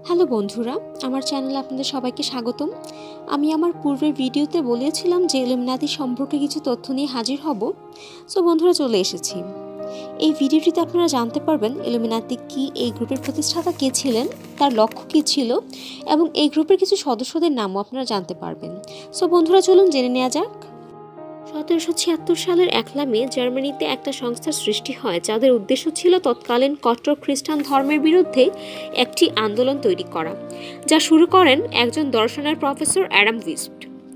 Hello বন্ধুরা, আমার চ্যানেলে আপনাদের সবাইকে স্বাগতম। আমি আমার পূর্বের ভিডিওতে বলেছিলাম যে ইলুমিনাতি সম্পর্কে কিছু তথ্য নিয়ে হাজির হব। সো বন্ধুরা, চলে এসেছি। এই ভিডিওটিতে আপনারা জানতে পারবেন ইলুমিনাতি কি, এই গ্রুপের প্রতিষ্ঠাতা কে ছিলেন, তার লক্ষ্য কী ছিল এবং এই গ্রুপের কিছু সদস্যদের নামও আপনারা জানতে পারবেন। সো বন্ধুরা, চলুন জেনে নেওয়া যাক। 1776 সালের 1 মে জার্মানিতে একটা সংস্থার সৃষ্টি হয় যাদের উদ্দেশ্য ছিল তৎকালীন কট্টর খ্রিস্টান ধর্মের বিরুদ্ধে একটি আন্দোলন তৈরি করা, যা শুরু করেন একজন দর্শনের প্রফেসর অ্যাডাম উইস্ট।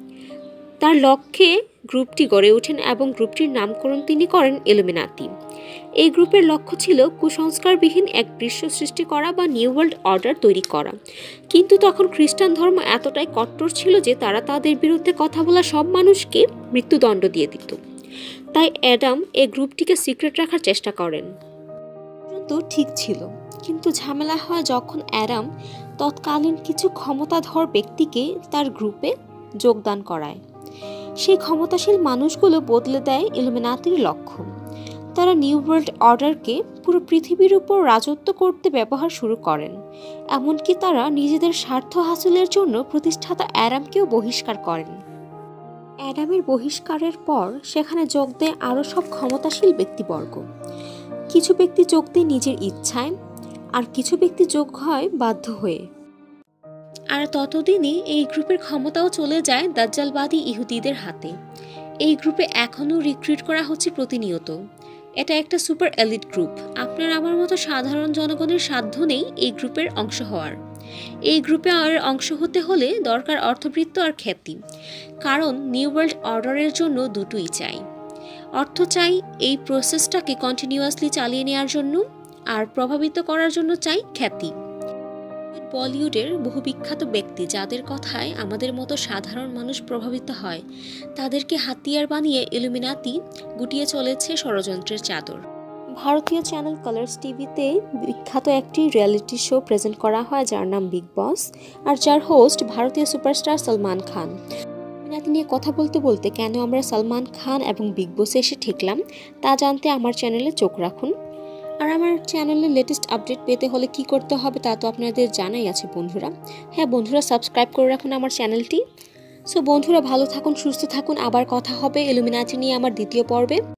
তার লক্ষ্যে গ্রুপটি গড়ে ওঠেন এবং গ্রুপটির নামকরণ তিনি করেন ইলুমিনাতি। এই গ্রুপের লক্ষ্য ছিল কুসংস্কারবিহীন এক বিশ্ব সৃষ্টি করা বা নিউ ওয়ার্ল্ড অর্ডার তৈরি করা। কিন্তু তখন খ্রিস্টান ধর্ম এতটাই কট্টর ছিল যে তারা তাদের বিরুদ্ধে কথা বলা সব মানুষকে মৃত্যুদণ্ড দিয়ে দিত। তাই অ্যাডাম এই গ্রুপটিকে সিক্রেট রাখার চেষ্টা করেন। তো ঠিক ছিল, কিন্তু ঝামেলা হয় যখন অ্যাডাম তৎকালীন কিছু ক্ষমতাধর ব্যক্তিকে তার গ্রুপে যোগদান করায়। সেই ক্ষমতাশীল মানুষগুলো বদলে দেয় ইলুমিনাতির লক্ষ্য। তারা নিউ ওয়ার্ল্ড অর্ডারকে পুরো পৃথিবীর উপর রাজত্ব করতে ব্যবহার শুরু করেন। এমনকি তারা নিজেদের স্বার্থ হাসিলের জন্য প্রতিষ্ঠাতা অ্যাডামকেও বহিষ্কার করেন। অ্যাডামের বহিষ্কারের পর সেখানে যোগ দেয় আরও সব ক্ষমতাশীল ব্যক্তিবর্গ। কিছু ব্যক্তি যোগ দেয় নিজের ইচ্ছায়, আর কিছু ব্যক্তি যোগ হয় বাধ্য হয়ে। আর ততদিনই এই গ্রুপের ক্ষমতাও চলে যায় দাজ্জালবাদী ইহুদিদের হাতে। এই গ্রুপে এখনও রিক্রুট করা হচ্ছে প্রতিনিয়ত। এটা একটা সুপার এলিট গ্রুপ। আপনার আমার মতো সাধারণ জনগণের সাধ্য নেই এই গ্রুপের অংশ হওয়ার। এই গ্রুপে আর অংশ হতে হলে দরকার অর্থবৃত্ত আর খ্যাতি। কারণ নিউ ওয়ার্ল্ড অর্ডারের জন্য দুটোই চাই। অর্থ চাই এই প্রসেসটাকে কন্টিনিউয়াসলি চালিয়ে নেওয়ার জন্য, আর প্রভাবিত করার জন্য চাই খ্যাতি। বলিউডের বহু বিখ্যাত ব্যক্তি যাদের কথায় আমাদের মতো সাধারণ মানুষ প্রভাবিত হয়, তাদেরকে হাতিয়ার বানিয়ে ইলুমিনাতি গুটিয়ে চলেছে ষড়যন্ত্রের চাদর। ভারতীয় চ্যানেল কালার্স টিভিতে বিখ্যাত একটি রিয়েলিটি শো প্রেজেন্ট করা হয় যার নাম বিগ বস, আর যার হোস্ট ভারতীয় সুপারস্টার সলমান খান। ইলুমিনাতি নিয়ে কথা বলতে বলতে কেন আমরা সলমান খান এবং বিগ বসে এসে ঠেকলাম তা জানতে আমার চ্যানেলে চোখ রাখুন। আর আমার চ্যানেলে লেটেস্ট আপডেট পেতে হলে কি করতে হবে তা তো আপনাদের জানাই আছে বন্ধুরা। হ্যাঁ বন্ধুরা, সাবস্ক্রাইব করে রাখুন আমার চ্যানেলটি। সো বন্ধুরা, ভালো থাকুন, সুস্থ থাকুন। আবার কথা হবে ইলুমিনাতি নিয়ে আমার দ্বিতীয় পর্বে।